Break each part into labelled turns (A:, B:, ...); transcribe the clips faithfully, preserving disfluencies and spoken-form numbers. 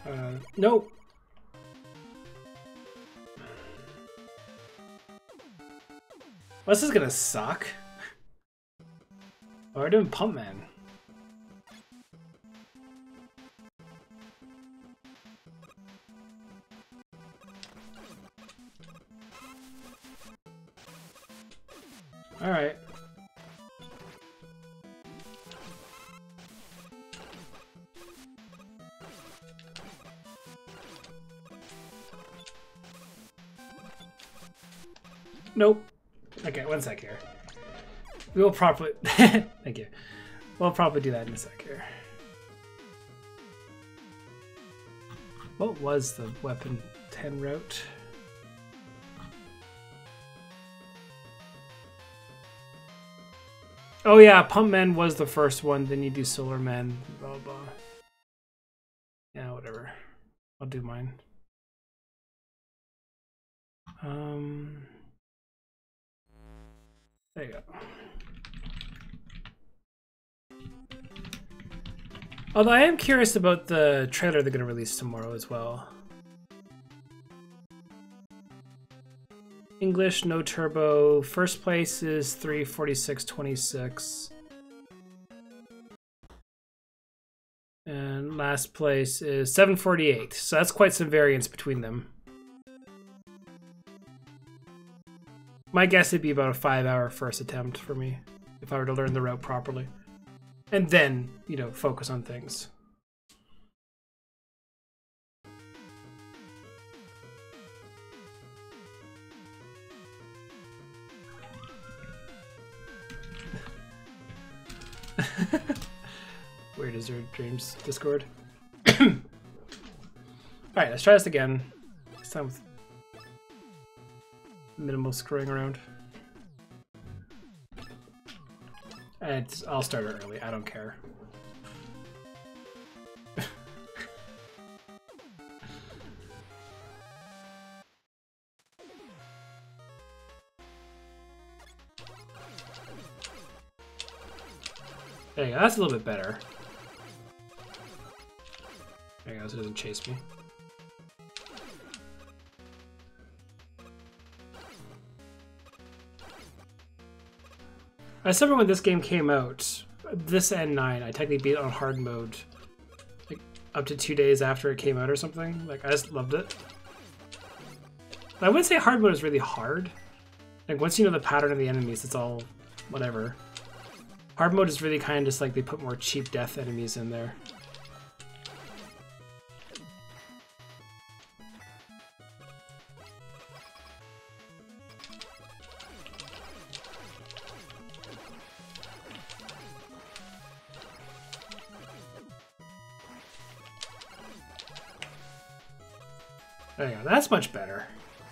A: Uh, nope. Well, this is gonna suck. Oh, we're doing Pump Man. All right. Nope. Okay, one sec here. We will probably... Thank you. We'll probably do that in a sec here. What was the weapon ten route? Oh yeah, Pump Man was the first one, then you do Solar Man, blah blah blah. Yeah, whatever. I'll do mine. Um... There you go. Although I am curious about the trailer they're going to release tomorrow as well. English, no turbo. First place is three forty-six twenty-six. And last place is seven forty-eight. So that's quite some variance between them. My guess would be about a five hour first attempt for me if I were to learn the route properly. And then, you know, focus on things. Weird is your dreams, Discord. Alright, let's try this again. This time with minimal screwing around. It's, I'll start it early, I don't care. There you go, that's a little bit better. There you go, so it doesn't chase me. I just remember when this game came out, this and nine, I technically beat it on hard mode, like up to two days after it came out or something. Like I just loved it. I wouldn't say hard mode is really hard. Like once you know the pattern of the enemies, it's all whatever. Hard mode is really kind of just like they put more cheap death enemies in there. There you go, that's much better.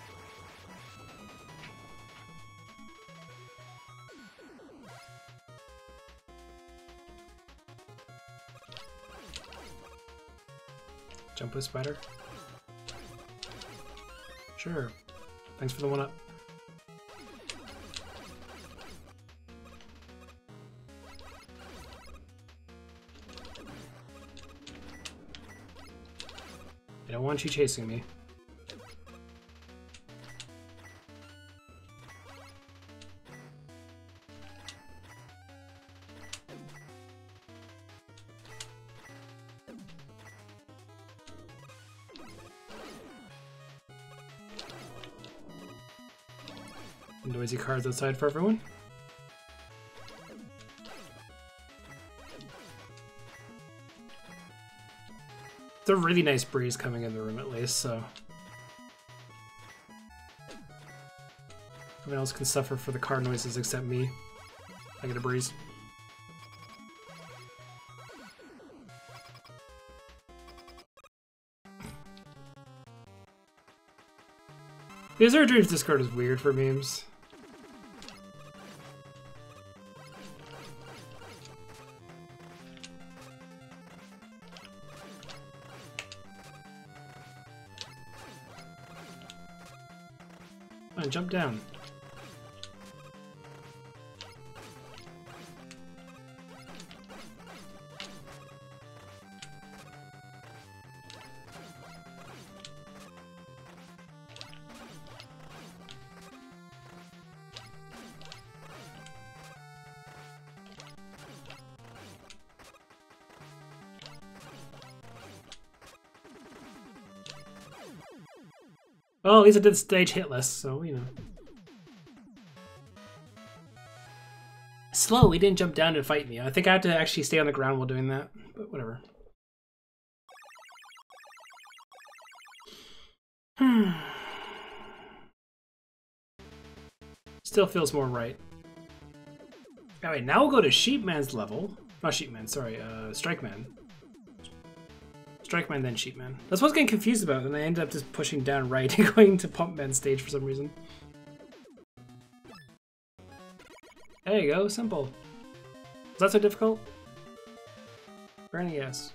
A: Jump with spider? Sure. Thanks for the one up. I don't want you chasing me. Noisy cards outside for everyone. It's a really nice breeze coming in the room at least, so everyone else can suffer for the car noises except me. I get a breeze. The Azure Dreams Discord is weird for memes. Come on, jump down. Well, at least I did the stage hit list, so, you know. Slow, he didn't jump down to fight me. I think I have to actually stay on the ground while doing that, but whatever. Hmm. Still feels more right. Alright, now we'll go to Sheepman's level. Not Sheepman, sorry, uh, Strikeman. Strikeman, then Sheepman. That's what I was getting confused about, and I ended up just pushing down right and going to Pumpman's stage for some reason. There you go, simple. Is that so difficult? Apparently, yes.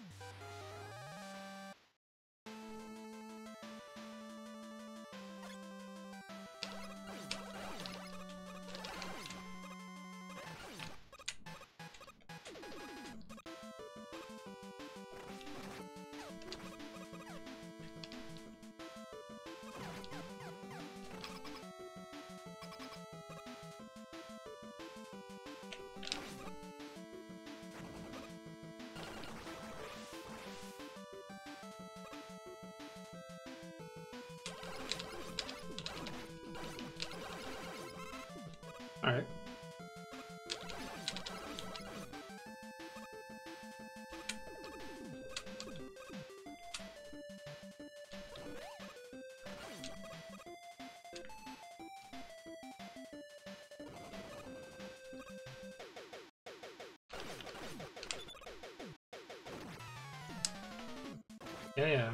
A: Alright. Yeah, yeah.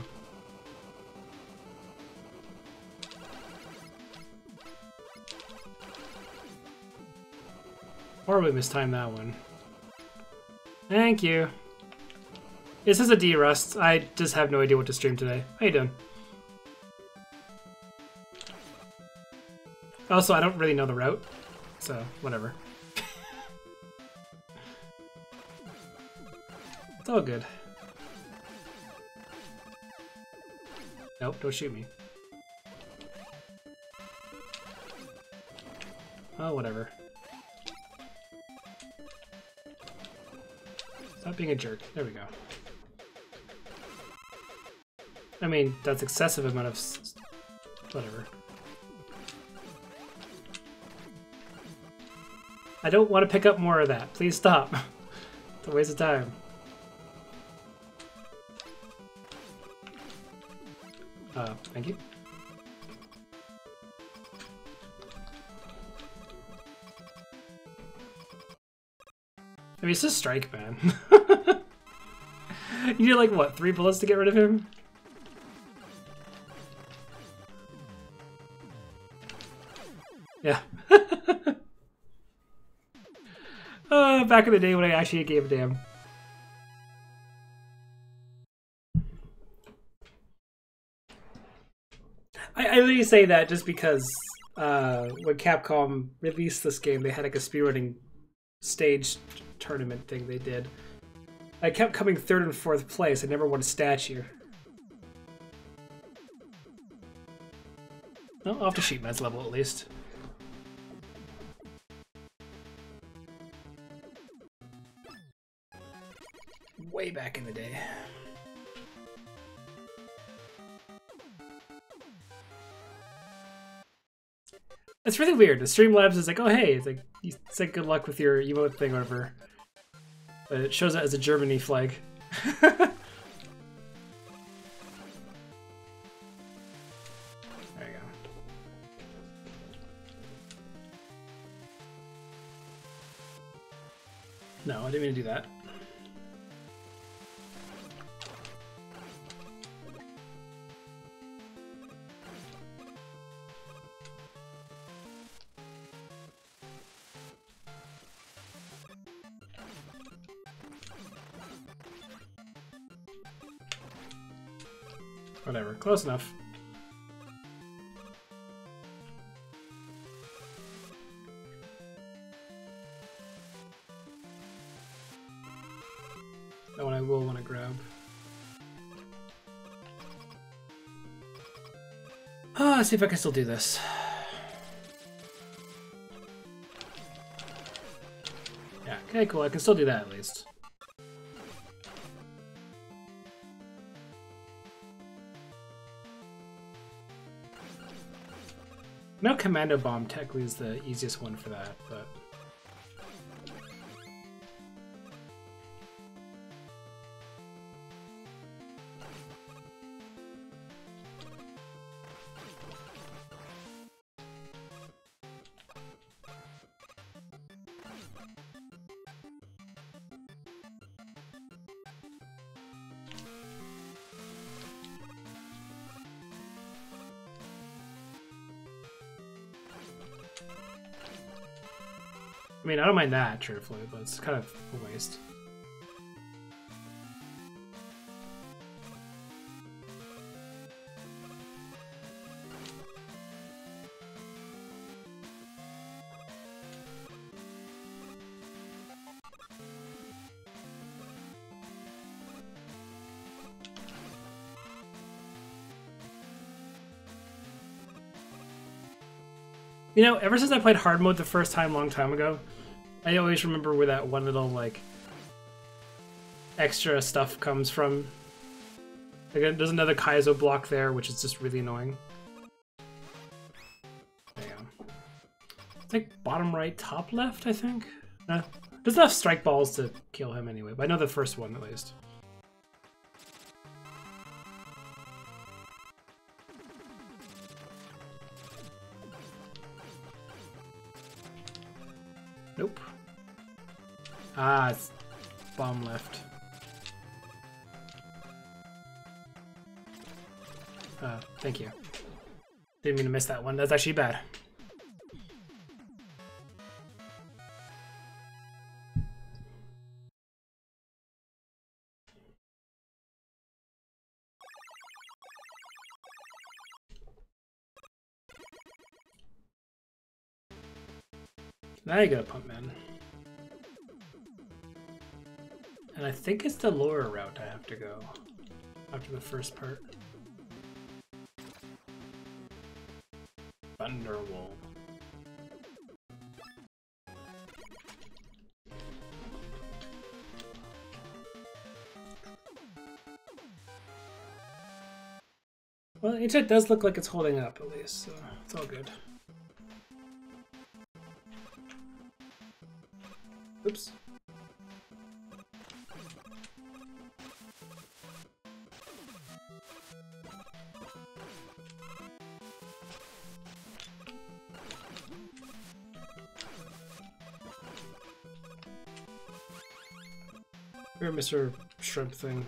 A: Or we mistimed that one. Thank you. This is a D-Rust. I just have no idea what to stream today. How you doing? Also, I don't really know the route, so whatever. It's all good. Nope, don't shoot me. Oh, whatever. Stop being a jerk. There we go. I mean, that's excessive amount of s whatever. I don't want to pick up more of that. Please stop. It's a waste of time. Uh, thank you. I mean, it's just Strike, man. You need like, what, three bullets to get rid of him? Yeah. uh, back in the day when I actually gave a damn. I, I literally say that just because uh, when Capcom released this game, they had like a speedrunning stage tournament thing they did. I kept coming third and fourth place. I never won a statue. Well, off to Sheepman's level at least. Way back in the day. It's really weird. The Streamlabs is like, oh hey, it's like you say good luck with your emote thing or whatever. But it shows it as a Germany flag. There you go. No, I didn't mean to do that. Whatever, close enough. That one I will want to grab. Ah, let's see if I can still do this. Yeah, okay, cool. I can still do that at least. No, Commando Bomb technically is the easiest one for that, but... I mean, I don't mind that, truthfully, but it's kind of a waste. You know, ever since I played hard mode the first time, long time ago, I always remember where that one little, like, extra stuff comes from. Like, there's another Kaizo block there, which is just really annoying. There you go. It's like bottom right, top left, I think? No. There's enough strike balls to kill him anyway, but I know the first one at least. Nope. Ah, it's bomb left. Uh, thank you. Didn't mean to miss that one. That's actually bad. Now you got a pump man. And I think it's the lower route I have to go after the first part. Thunderwolf. Well, the internet does look like it's holding up at least, so it's all good. Oops. Here, Mister Shrimp thing.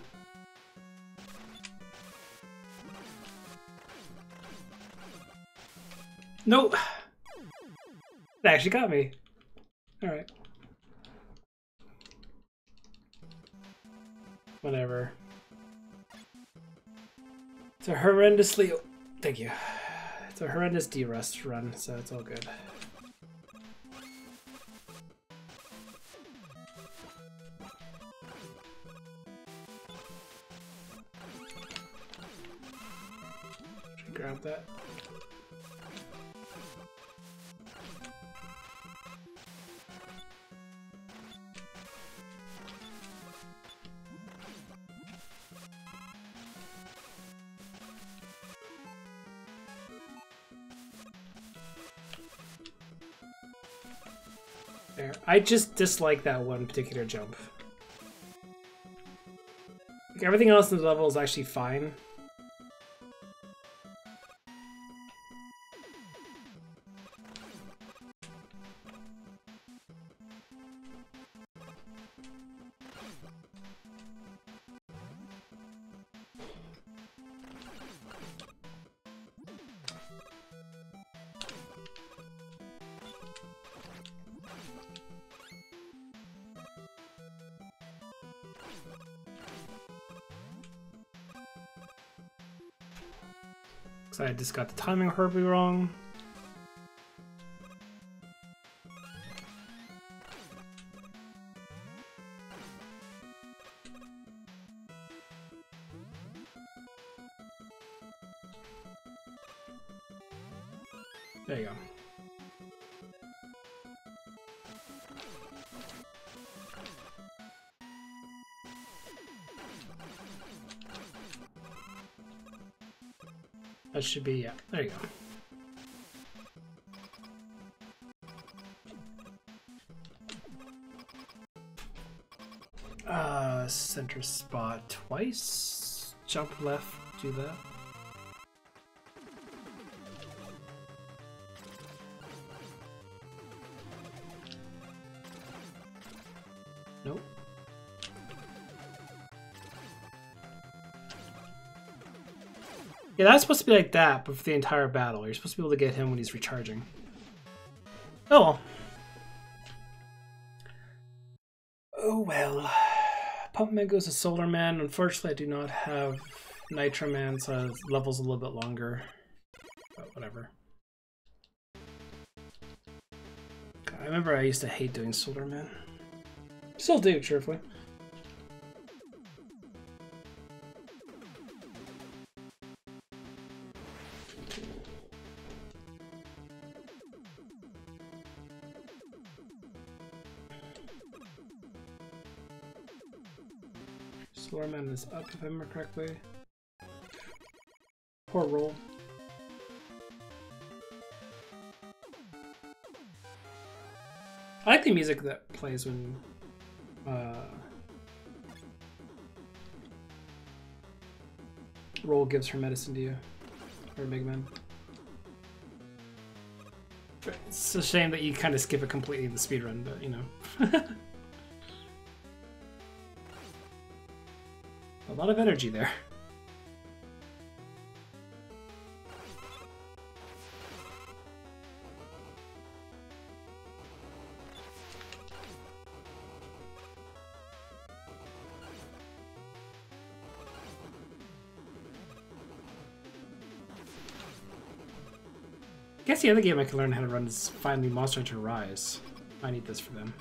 A: Nope. That actually got me. All right. Whatever. It's a horrendously... Thank you. It's a horrendous D-Rust run, so it's all good. Should grab that. There. I just dislike that one particular jump. Like, everything else in the level is actually fine. So I just got the timing horribly wrong. There you go. That should be, yeah, there you go. Uh, center spot twice. Jump left, do that. Nope. Yeah, that's supposed to be like that, but for the entire battle. You're supposed to be able to get him when he's recharging. Oh well. Oh well. Pump Man goes to Solar Man. Unfortunately, I do not have Nitro Man, so his level's a little bit longer. But whatever. I remember I used to hate doing Solar Man. Still do, cheerfully. Solar Man is up, if I remember correctly. Poor roll. I like the music that plays when uh, Roll gives her medicine to you, or Mega Man. It's a shame that you kind of skip it completely in the speedrun, but you know. A lot of energy there. I guess the other game I can learn how to run is finally Monster Hunter Rise. I need this for them.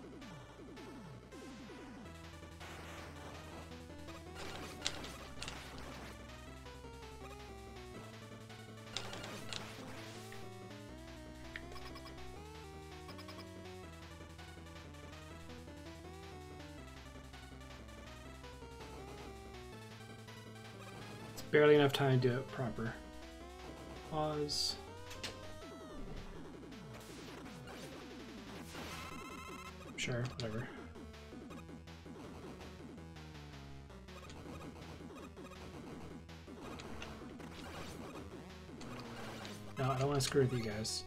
A: It's barely enough time to do it proper. Pause. Sure, whatever. No, I don't want to screw with you guys.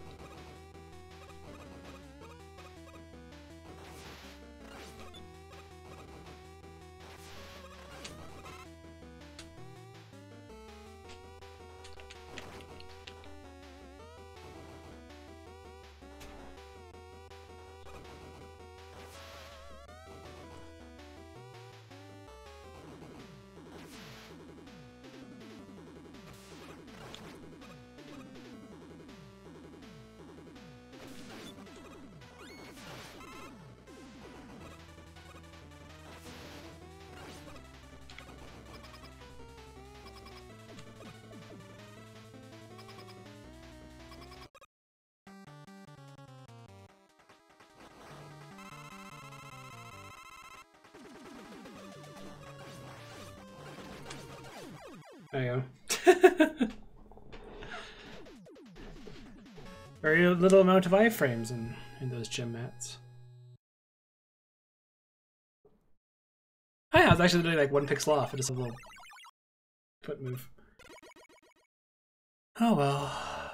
A: There you go. Very little amount of iframes in, in those gym mats. Oh, yeah, I was actually doing like one pixel off. It is a little foot move. Oh well.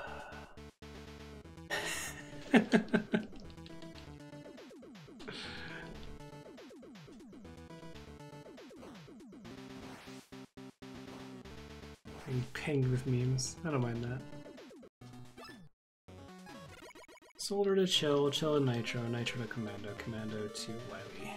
A: Being pinged with memes. I don't mind that. Soldier to Chill, Chill to Nitro, Nitro to Commando, Commando to Wily.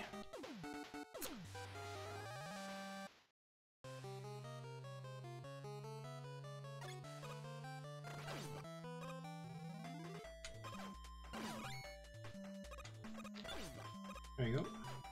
A: There you go.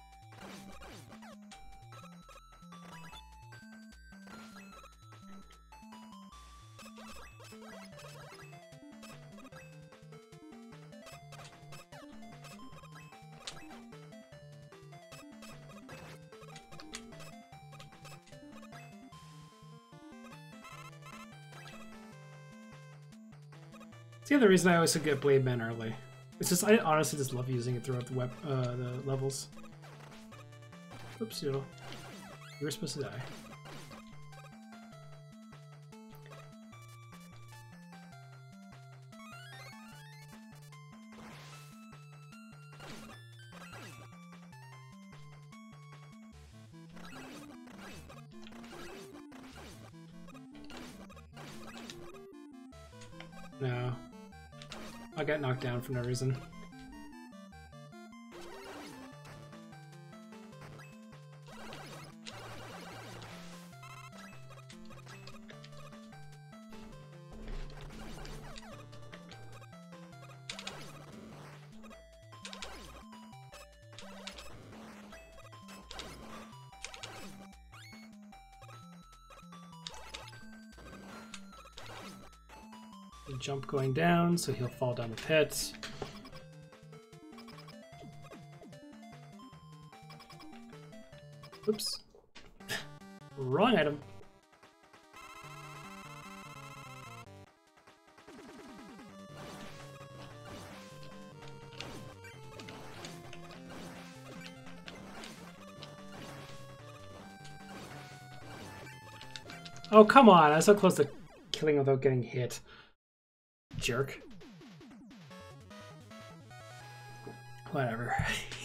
A: It's the other reason I always get Blade Man early. It's just I honestly just love using it throughout the web uh, the levels. Oops, you know, you were supposed to die. No. I got knocked down for no reason. Jump going down, so he'll fall down the pit. Oops. Wrong item. Oh, come on. I was so close to killing without getting hit. Jerk. Whatever.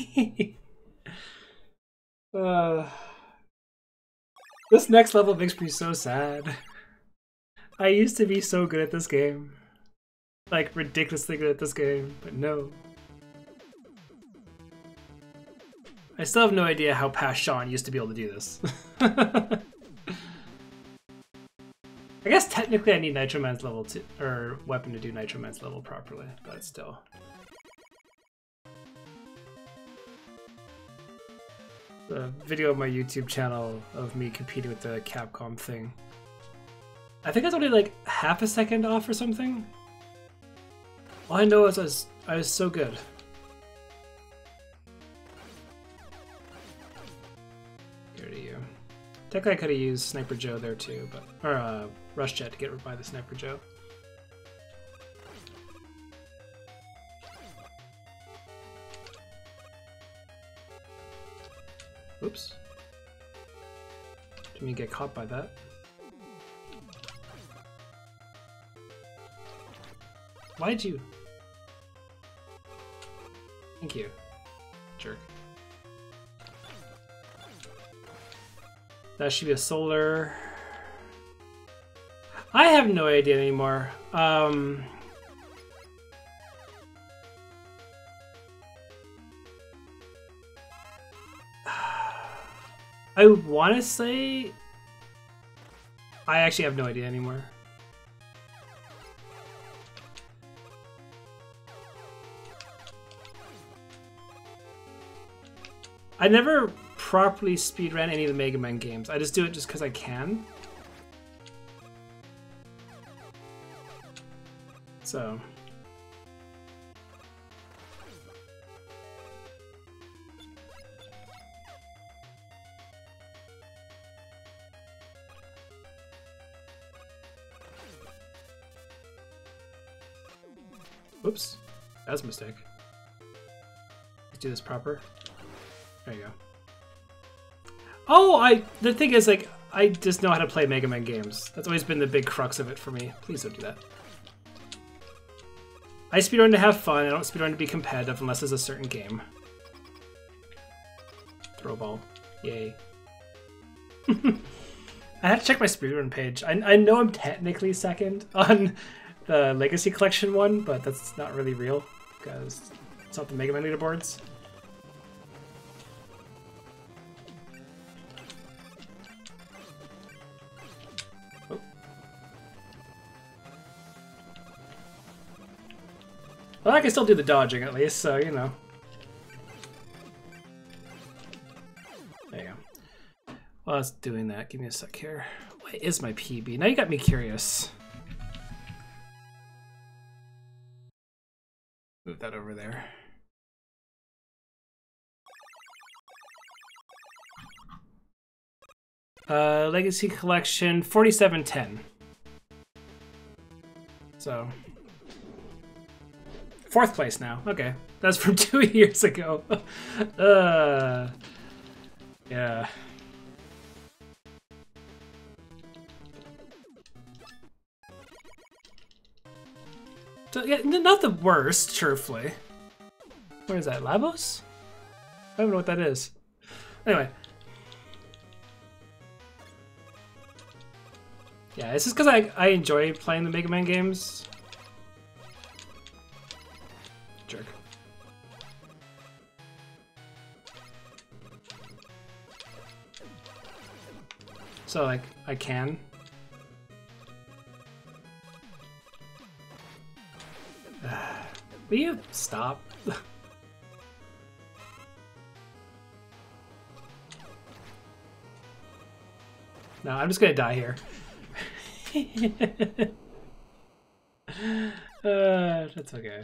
A: uh, this next level makes me so sad. I used to be so good at this game. Like, ridiculously good at this game, but no. I still have no idea how past Sean used to be able to do this. I guess technically I need Nitro Man's level two, or weapon to do Nitro Man's level properly, but still. The video of my YouTube channel of me competing with the Capcom thing. I think I was only like half a second off or something. All I know is I was, I was so good. Here to you. Technically I could have used Sniper Joe there too, but or uh, Rush Jet to get rid by the Sniper Joe. Oops. Didn't mean to get caught by that. Why'd you? Thank you, jerk. That should be a solar. I have no idea anymore. Um, I want to say I actually have no idea anymore. I never properly speedrun any of the Mega Man games. I just do it just because I can. So. Oops, that was a mistake. Let's do this proper. There you go. Oh, I. The thing is, like, I just know how to play Mega Man games. That's always been the big crux of it for me. Please don't do that. I speedrun to have fun. I don't speedrun to be competitive unless it's a certain game. Throw ball. Yay. I had to check my speedrun page. I, I know I'm technically second on the Legacy Collection one, but that's not really real because it's not the Mega Man leaderboards. Oh. Well, I can still do the dodging at least, so you know. There you go. While I was doing that, give me a sec here. What is my P B? Now you got me curious. Move that over there. Uh, Legacy Collection forty-seven ten. So fourth place now. Okay, that's from two years ago. uh, Yeah. So, yeah, not the worst, truthfully. Where is that? Labos? I don't know what that is. Anyway. Yeah, it's just because I, I enjoy playing the Mega Man games. Jerk. So, like, I can. Will you stop? No, I'm just gonna die here. uh, that's okay.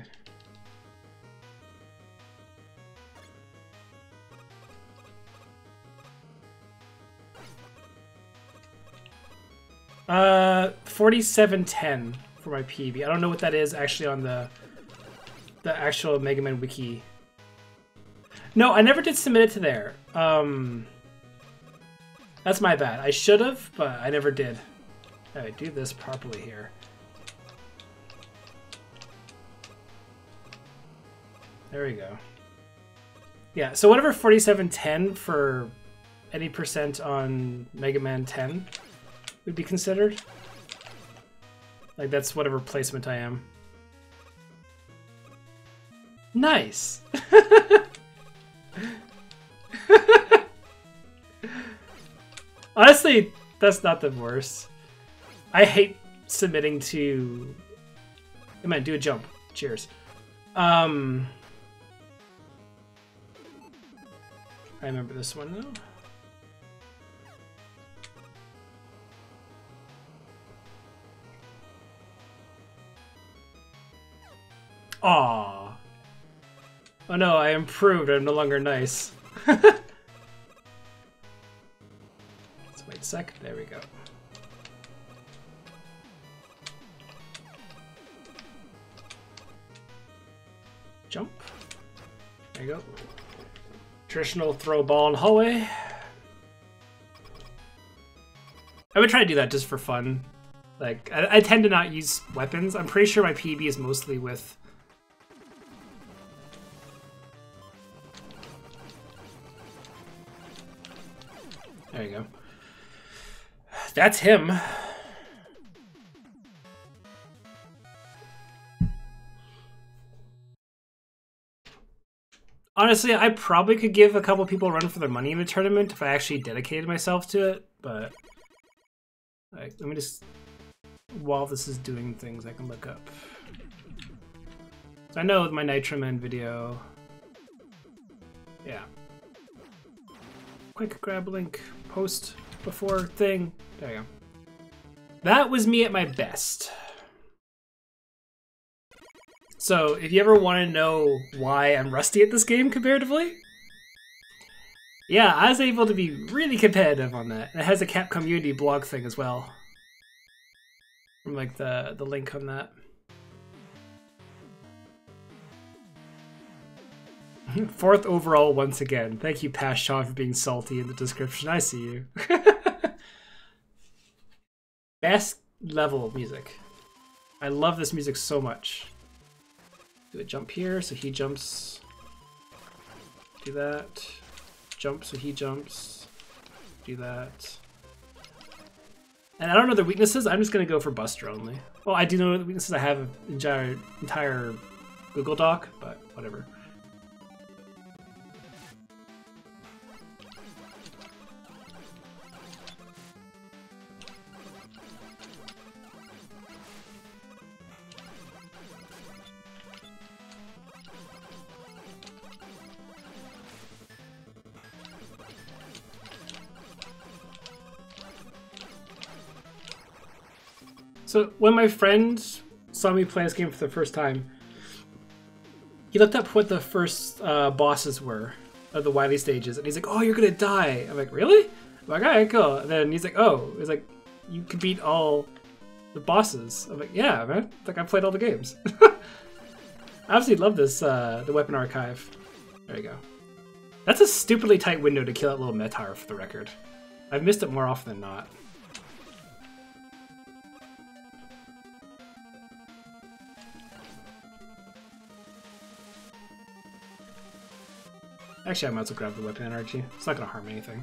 A: Uh, forty-seven ten for my P B. I don't know what that is actually on the the actual Mega Man wiki. No, I never did submit it to there. Um, that's my bad. I should have, but I never did. Alright, do this properly here. There we go. Yeah, so whatever forty-seven ten for any percent on Mega Man ten would be considered. Like, that's whatever placement I am. Nice! Honestly, that's not the worst. I hate submitting to... Come on, do a jump. Cheers. Um... I remember this one, though. Aww. Oh no, I improved. I'm no longer nice. Let's wait a sec. There we go. Jump. There you go. Traditional throw ball in hallway. I would try to do that just for fun. Like, I, I tend to not use weapons. I'm pretty sure my P B is mostly with... There you go. That's him. Honestly, I probably could give a couple people a run for their money in the tournament if I actually dedicated myself to it, but... Like, let me just... While this is doing things, I can look up. So I know with my Nitro Man video... Yeah. Quick grab link, post before thing. There you go. That was me at my best. So if you ever want to know why I'm rusty at this game comparatively, yeah, I was able to be really competitive on that. It has a Capcom Unity blog thing as well. From like the, the link on that. Fourth overall once again. Thank you, Pashon, for being salty in the description. I see you. Best level music. I love this music so much. Do a jump here, so he jumps. Do that. Jump, so he jumps. Do that. And I don't know the weaknesses. I'm just gonna go for Buster only. Well, I do know the weaknesses. I have an entire entire Google Doc, but whatever. So when my friend saw me play this game for the first time, he looked up what the first uh, bosses were of the Wily stages, and he's like, "Oh, you're gonna die." I'm like, "Really?" I'm like, "All right, cool." And then he's like, "Oh," he's like, "You can beat all the bosses." I'm like, "Yeah, man. It's like I played all the games." I absolutely love this, uh, the weapon archive. There you go. That's a stupidly tight window to kill that little Metar, for the record. I've missed it more often than not. Actually, I might as well grab the weapon energy. It's not going to harm anything.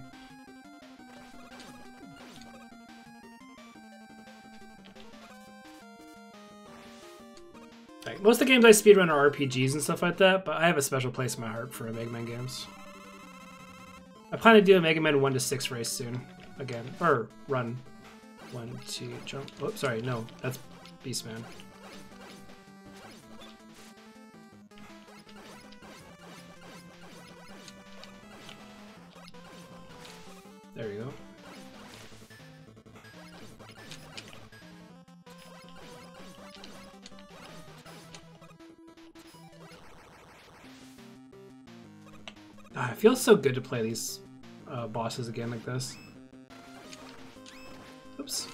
A: Like, most of the games I speedrun are R P Gs and stuff like that, but I have a special place in my heart for Mega Man games. I plan to do a Mega Man one to six race soon. Again. Or run. one, two, jump. Oh, sorry, no. That's Beastman. There you go. Ah, it feels so good to play these uh, bosses again like this. Oops.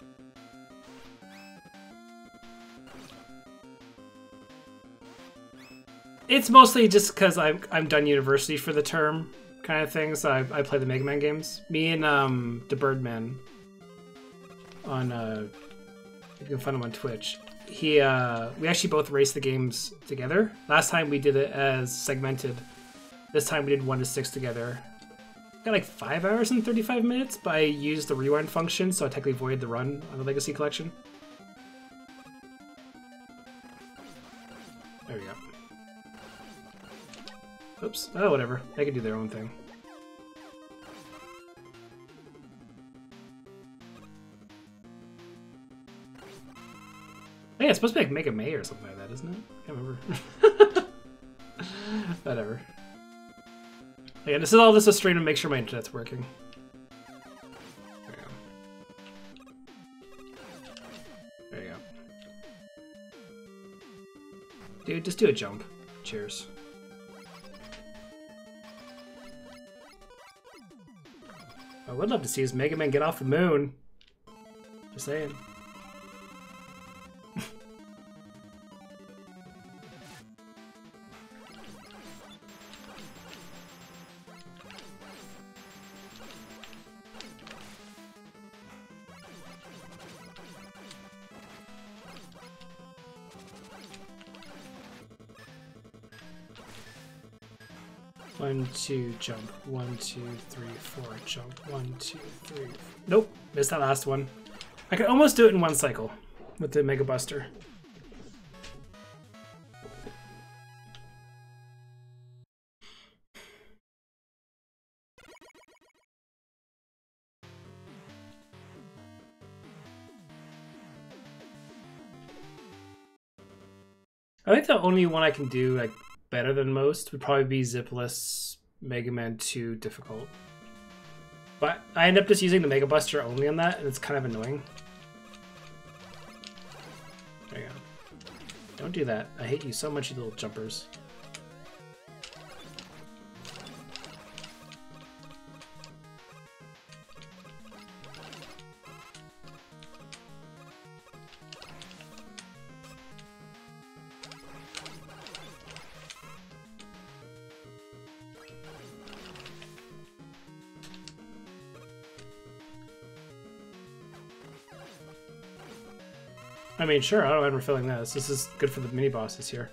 A: It's mostly just because I'm I'm done university for the term, kind of thing. So I I play the Mega Man games. Me and um the Birdman on uh you can find him on Twitch. He uh we actually both raced the games together. Last time we did it as segmented. This time we did one to six together. Got like five hours and thirty-five minutes, but I used the rewind function, so I technically voided the run on the Legacy Collection. There we go. Oops. Oh, whatever. They can do their own thing. Hey, it's supposed to be like Mega May or something like that, isn't it? I can't remember. Whatever. Yeah, this is all just a stream to make sure my internet's working. There you go. There you go. Dude, just do a jump. Cheers. I would love to see his Mega Man get off the moon. Just saying. One, two, jump. One, two, three, four, jump. One, two, three. Nope, missed that last one. I could almost do it in one cycle with the Mega Buster. I think the only one I can do like better than most would probably be Zipless Mega Man two Difficult. But I end up just using the Mega Buster only on that, and it's kind of annoying. There you go. Don't do that. I hate you so much, you little jumpers. I mean, sure, I don't mind refilling this. This is good for the mini bosses here.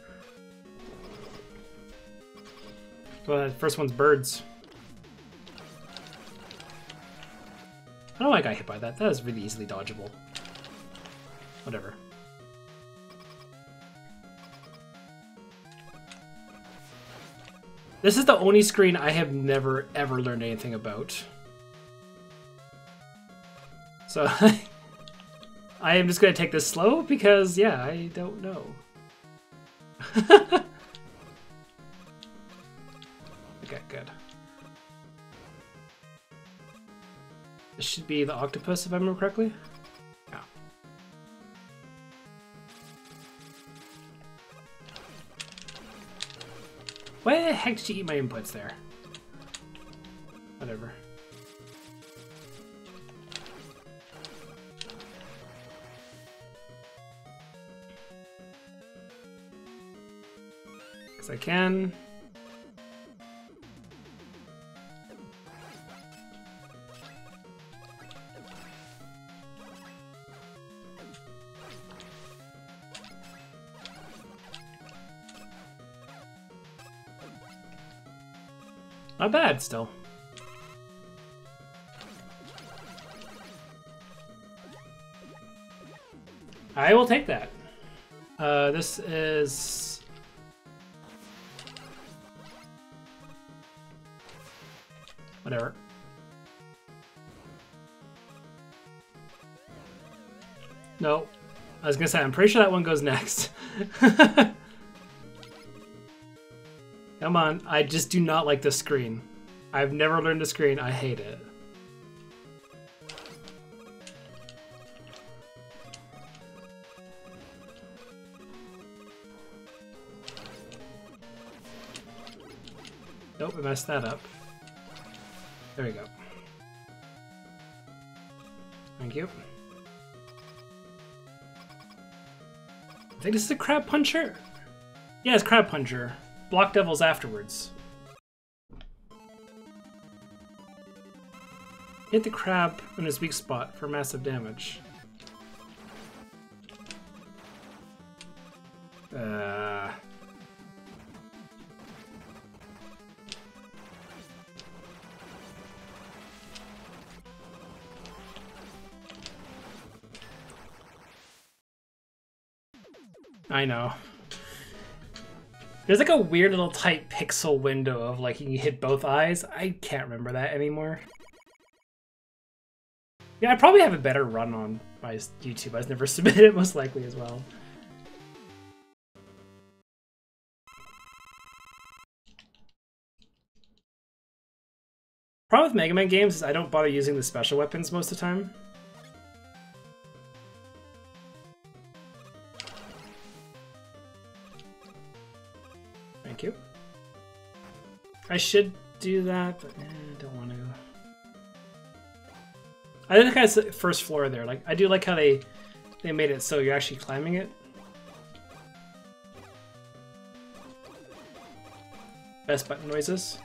A: Well, the first one's birds. I don't know why I got hit by that. That is really easily dodgeable. Whatever. This is the only screen I have never, ever learned anything about. So... I am just going to take this slow because, yeah, I don't know. Okay, good. This should be the octopus, if I remember correctly. Yeah. Why the heck did you eat my inputs there? Whatever. I can. Not bad, still. I will take that. Uh, this is... Whatever. No. I was gonna say, I'm pretty sure that one goes next. Come on, I just do not like this screen. I've never learned a screen, I hate it. Nope, I messed that up. There we go. Thank you. I think this is a Crab Puncher? Yeah, it's Crab Puncher. Block Devils afterwards. Hit the crab in his weak spot for massive damage. Uh... I know. There's like a weird little tight pixel window of like you can hit both eyes. I can't remember that anymore. Yeah, I probably have a better run on my YouTube. I've never submitted it, most likely as well. Problem with Mega Man games is I don't bother using the special weapons most of the time. Thank you. I should do that, but eh, I don't want to. I think that's the first floor there. Like I do like how they they made it so you're actually climbing it. Best button noises.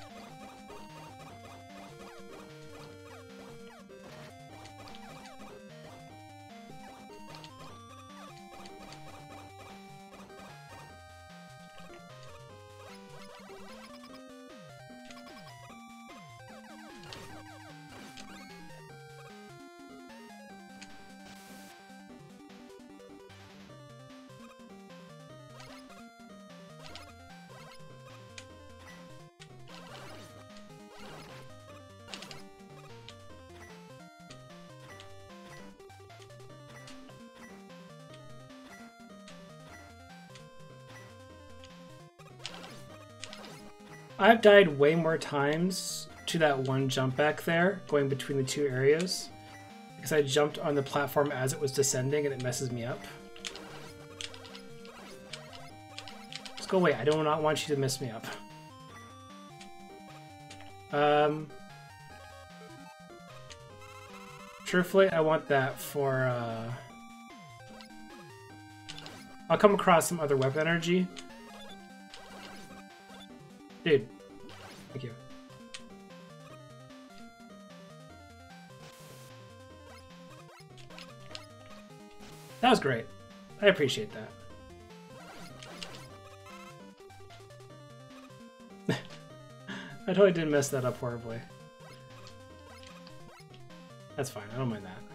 A: I've died way more times to that one jump back there, going between the two areas, because I jumped on the platform as it was descending and it messes me up. Just go away, I do not want you to mess me up. Um, truthfully, I want that for, uh... I'll come across some other weapon energy. Dude, thank you. That was great. I appreciate that. I totally did mess that up horribly. That's fine, I don't mind that.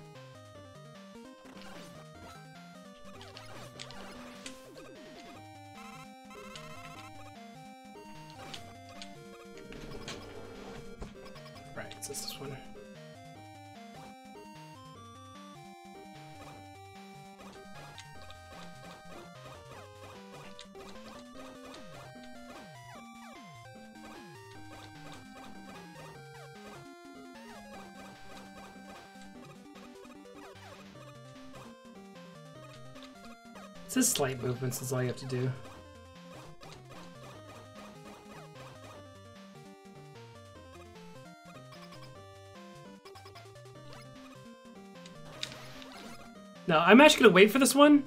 A: This one. It's just slight movements is all you have to do. No, I'm actually gonna wait for this one.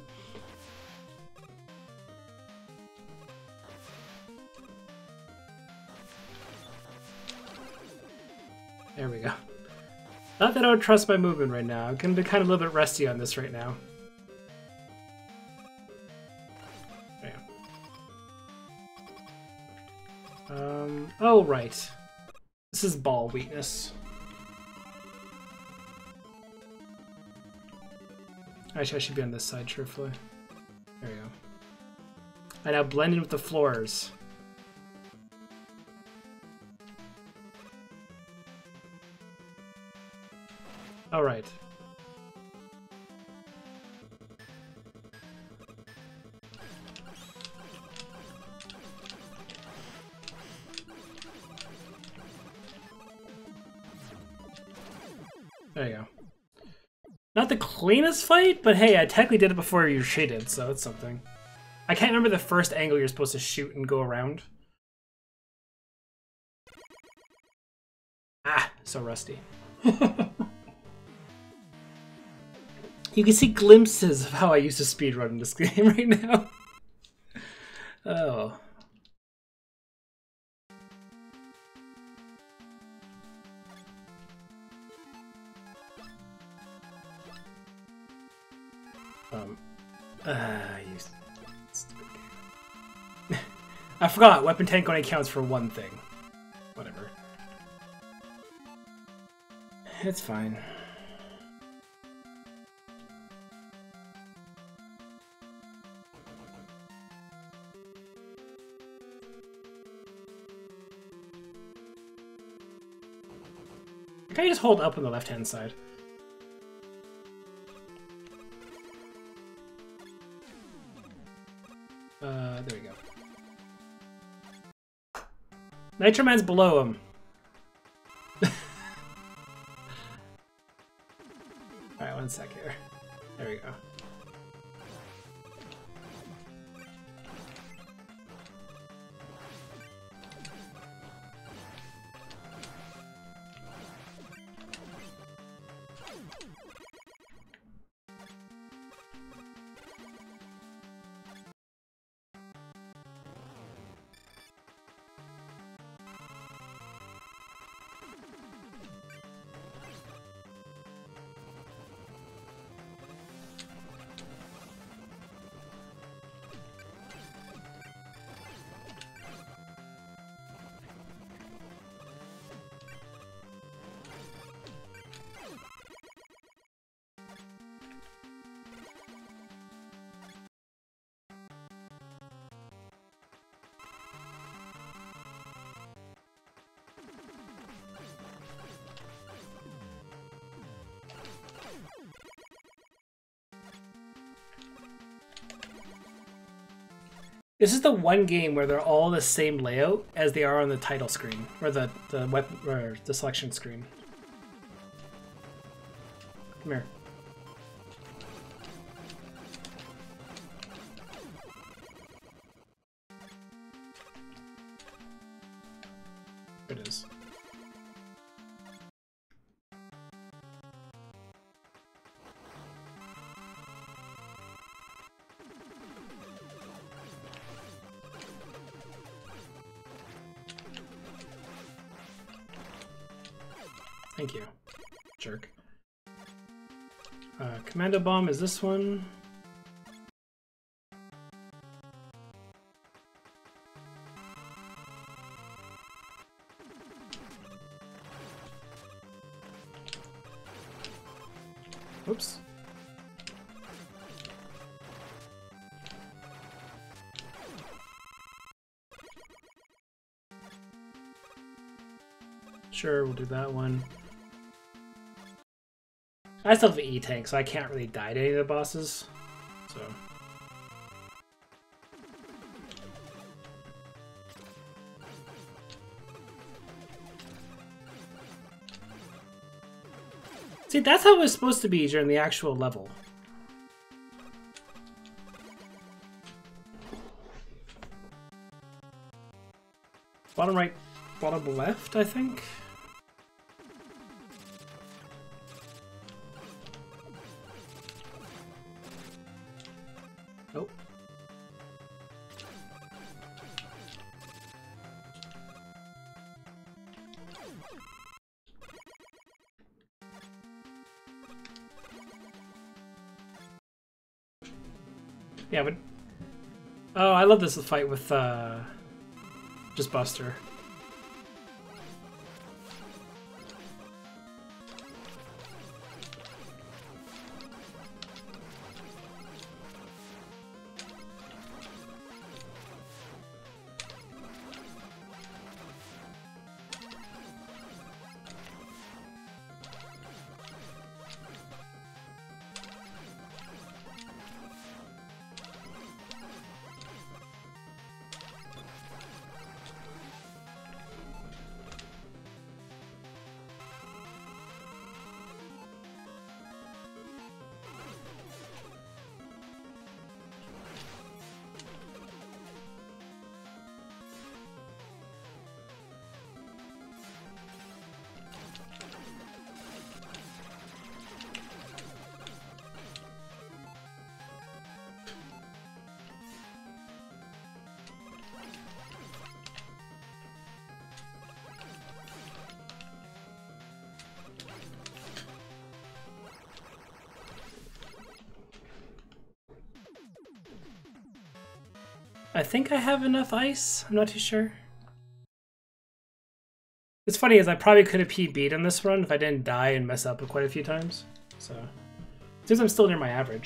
A: There we go. Not that I would trust my movement right now. I'm gonna be kind of a little bit rusty on this right now. There. Um, oh, right. This is ball weakness. Actually, I should be on this side, truthfully. There you go. I now blend in with the floors. All right. There you go. Not the cleanest fight, but hey, I technically did it before you shaded, so that's something. I can't remember the first angle you're supposed to shoot and go around. Ah, so rusty. You can see glimpses of how I used to speedrun this game right now. Oh. Um, uh, you stupid game. I forgot, weapon tank only counts for one thing. Whatever. It's fine. Can I just hold up on the left-hand side? Uh, there we go. Nitro Man's below him. Alright, one sec here. There we go. This is the one game where they're all the same layout as they are on the title screen, or the the weapon or the selection screen. Come here. There it is. Thank you, jerk. Uh, Commando Bomb is this one. Oops. Sure, we'll do that one. I still have an E-Tank, so I can't really die to any of the bosses. So. See, that's how it was supposed to be during the actual level. Bottom right, bottom left, I think. Nope. Yeah, but oh, I love this fight with uh, just Buster. I think I have enough ice. I'm not too sure. It's funny is I probably could have P B'd in this run if I didn't die and mess up quite a few times. So, since I'm still near my average.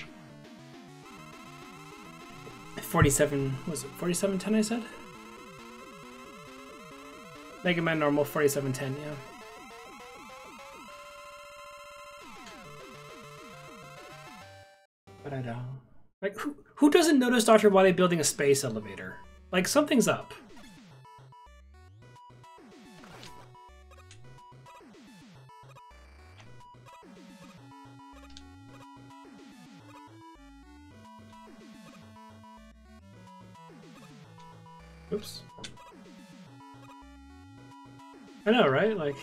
A: forty-seven, was it forty-seven ten I said? Mega Man normal forty-seven ten, yeah. But I don't. Like, who, who doesn't notice Doctor Wily building a space elevator? Like, something's up. Oops. I know, right? Like...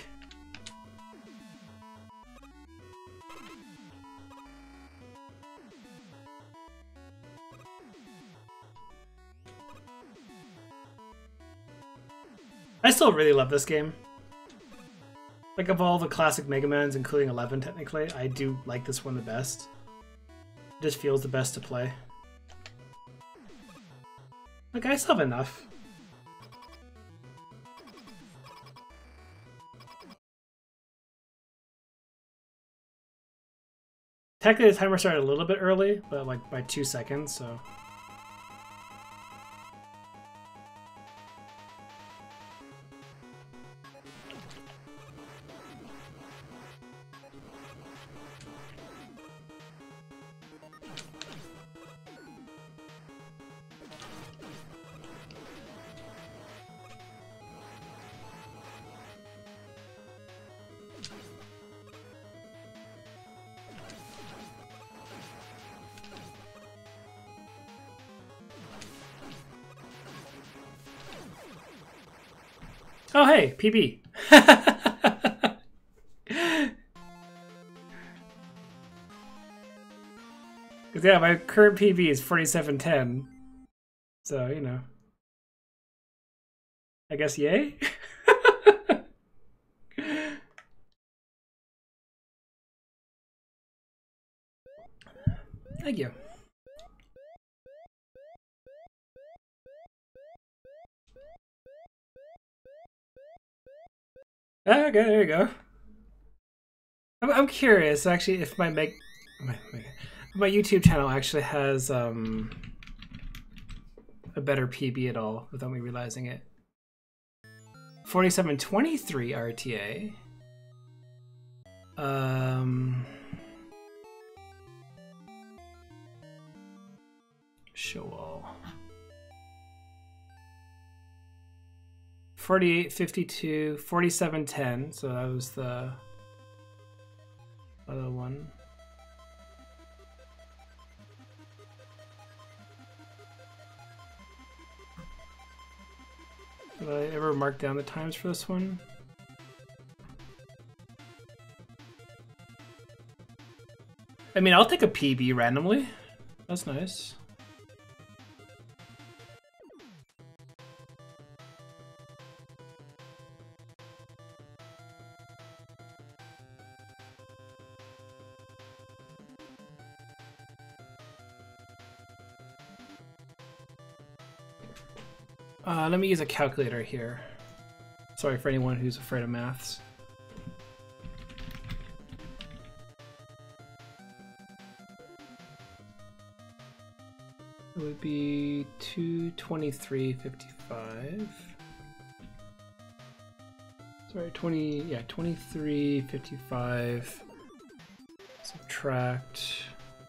A: I still really love this game. Like, of all the classic Mega Mans, including eleven technically, I do like this one the best. It just feels the best to play. Like, I still have enough. Technically, the timer started a little bit early, but like by two seconds, so... Oh, hey, P B. Because, yeah, my current P B is forty-seven ten. So, you know. I guess yay? Thank you. Okay, there you go. I'm, I'm curious, actually, if my make my, my YouTube channel actually has um a better P B at all without me realizing it. forty-seven twenty-three R T A. Um. Show all. forty-eight fifty-two, forty-seven ten, so that was the other one. Did I ever mark down the times for this one? I mean, I'll take a P B randomly. That's nice. Uh, let me use a calculator here. Sorry for anyone who's afraid of maths. It would be two twenty-three fifty-five. Sorry, twenty, yeah, twenty-three fifty-five. Subtract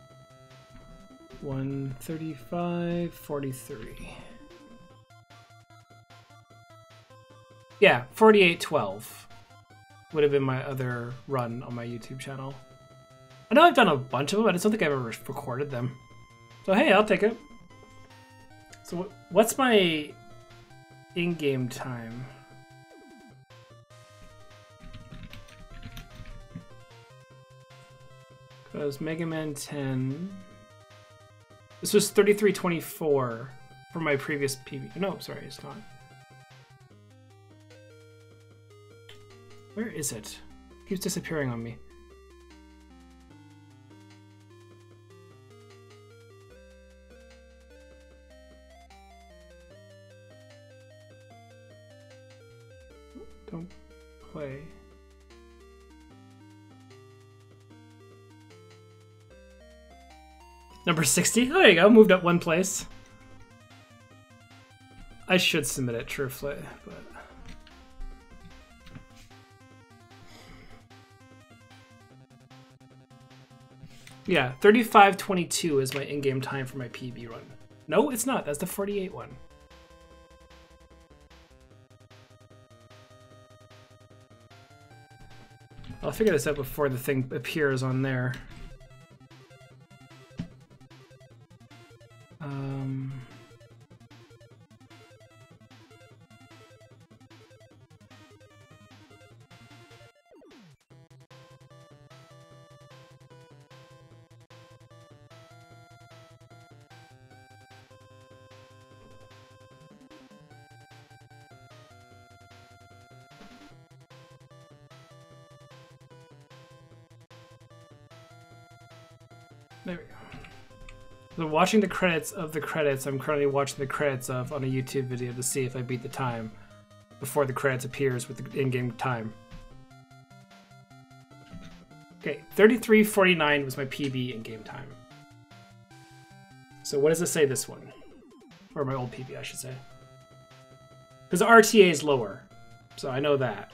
A: one thirty-five forty-three. Yeah, forty-eight twelve would have been my other run on my YouTube channel. I know I've done a bunch of them, I just don't think I've ever recorded them. So hey, I'll take it. So what's my in-game time? Because Mega Man ten... This was thirty-three twenty-four for my previous P B. No, sorry, it's not. Where is it? It keeps disappearing on me. Number sixty. Oh, there you go. Moved up one place. I should submit it, truthfully, but... Yeah, thirty-five twenty-two is my in-game time for my P B run. No, it's not. That's the forty-eight one. I'll figure this out before the thing appears on there. Um... There we go. So watching the credits of the credits, I'm currently watching the credits of on a YouTube video to see if I beat the time before the credits appears with the in-game time. Okay, thirty-three forty-nine was my P B in-game time. So what does it say this one? Or my old P B, I should say. Because the R T A is lower, so I know that.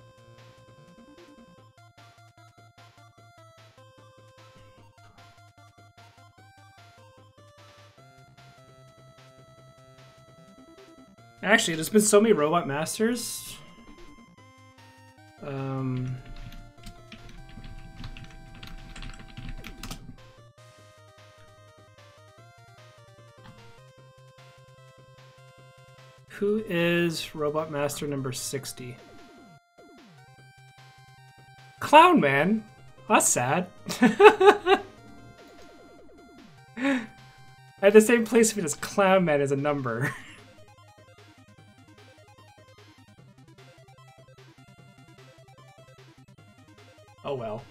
A: Actually, there's been so many Robot Masters. Um, who is Robot Master number sixty? Clown Man? That's sad. I had the same placement as Clown Man as a number. Oh well.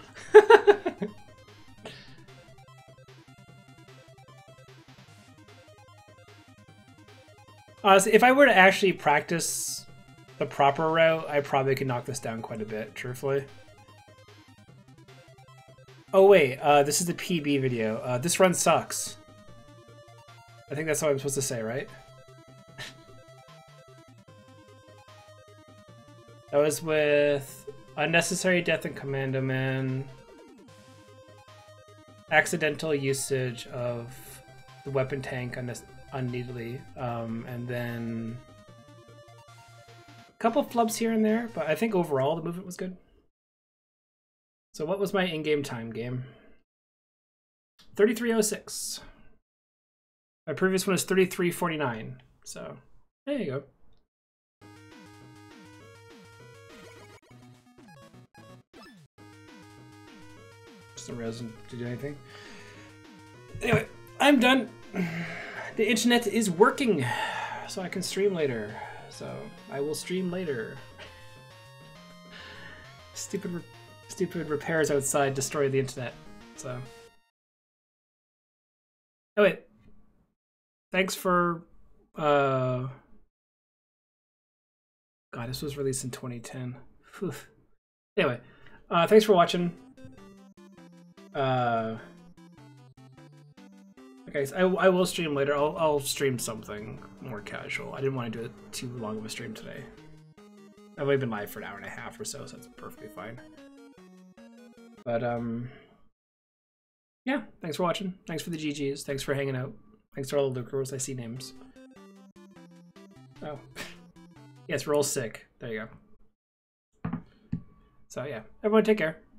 A: Honestly, if I were to actually practice the proper route, I probably could knock this down quite a bit, truthfully. Oh wait, uh, this is the P B video. Uh, this run sucks. I think that's what I'm supposed to say, right? That was with Unnecessary Death in Commando Man, accidental usage of the weapon tank un unneededly, um, and then a couple flubs here and there, but I think overall the movement was good. So what was my in-game time, game? thirty-three oh six. My previous one was thirty-three forty-nine, so there you go. Some reason to do anything. Anyway, I'm done. The internet is working, so I can stream later. So I will stream later. Stupid, re stupid repairs outside destroy the internet. So. Oh wait. Thanks for. Uh... God, this was released in twenty ten. Whew. Anyway, uh, thanks for watching. Uh, okay, so I, I will stream later. I'll, I'll stream something more casual. I didn't want to do it too long of a stream today. I've only been live for an hour and a half or so, so that's perfectly fine. But, um, yeah, thanks for watching. Thanks for the G Gs. Thanks for hanging out. Thanks to all the Lucros. I see names. Oh. Yes, we're all sick. There you go. So, yeah, everyone take care.